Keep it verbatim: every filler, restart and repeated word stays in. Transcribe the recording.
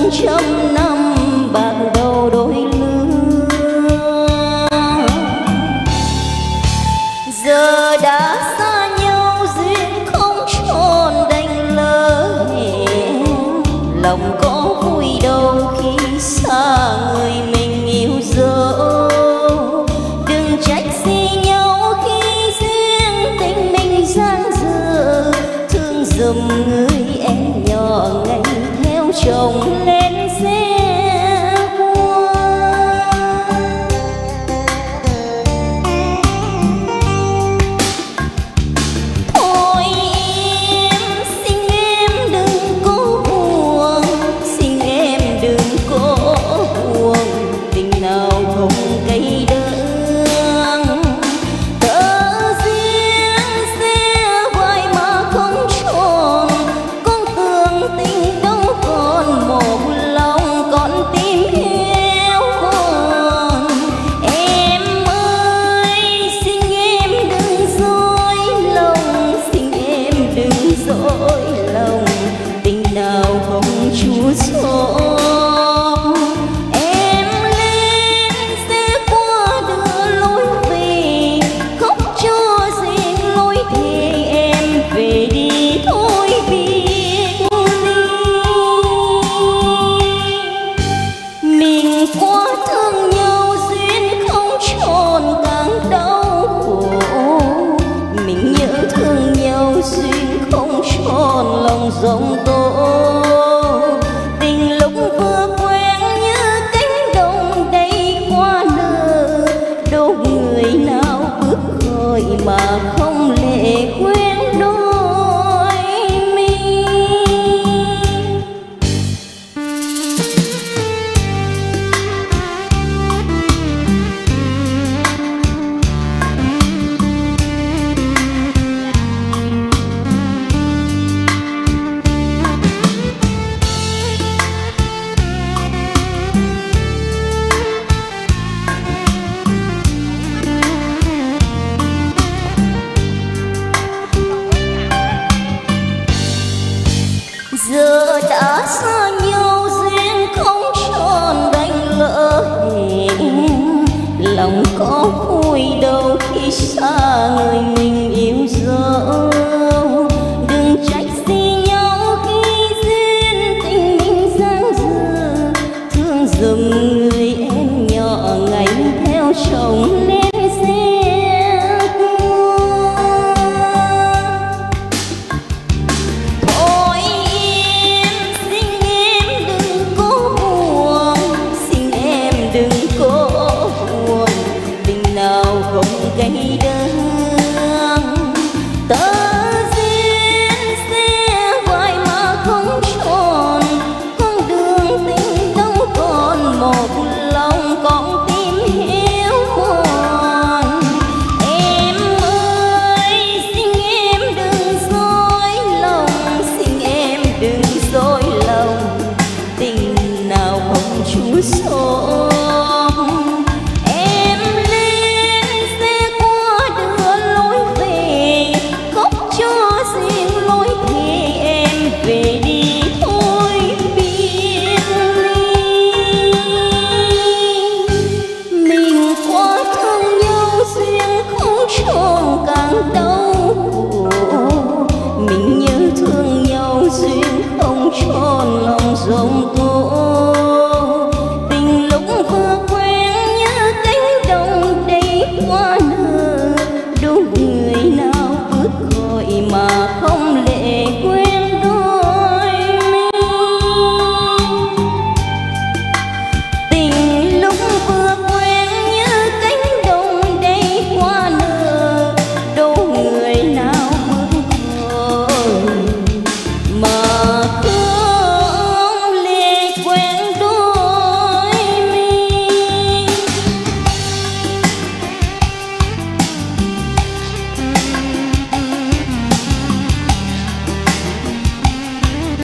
trăm năm bạc đầu đôi lứa. Giờ đã xa nhau duyên không tròn đành lỡ hẹn, lòng có vui đâu khi xa người mình yêu dấu. Đừng trách gì nhau khi riêng tình mình gian dở, thương giùm người em nhỏ ngày theo chồng lên xe hoa. Thôi em xin em đừng có buồn, xin em đừng có buồn, tình nào không cây đắng. Cỡ riêng xe vai mà không tròn, con tưởng tình đâu còn một lòng con tim hiu hồn. Em ơi xin em đừng dối lòng, xin em đừng dối lòng, tình nào không chú cho. Em lên xe qua đưa lối về, khóc cho riêng lối thì em về đi thôi biết đi. Mình quá thương nhau duyên không tròn càng đau khổ, mình nhớ thương nhau duyên không tròn lòng rộng tố. Tình lúc vừa quen như cánh đồng đầy hoa nở, đâu người nào bước khỏi mà không lệ quên đôi mi. Giờ đã xa nhau duyên không tròn đành lỡ hẹn, lòng có vui đâu khi xa người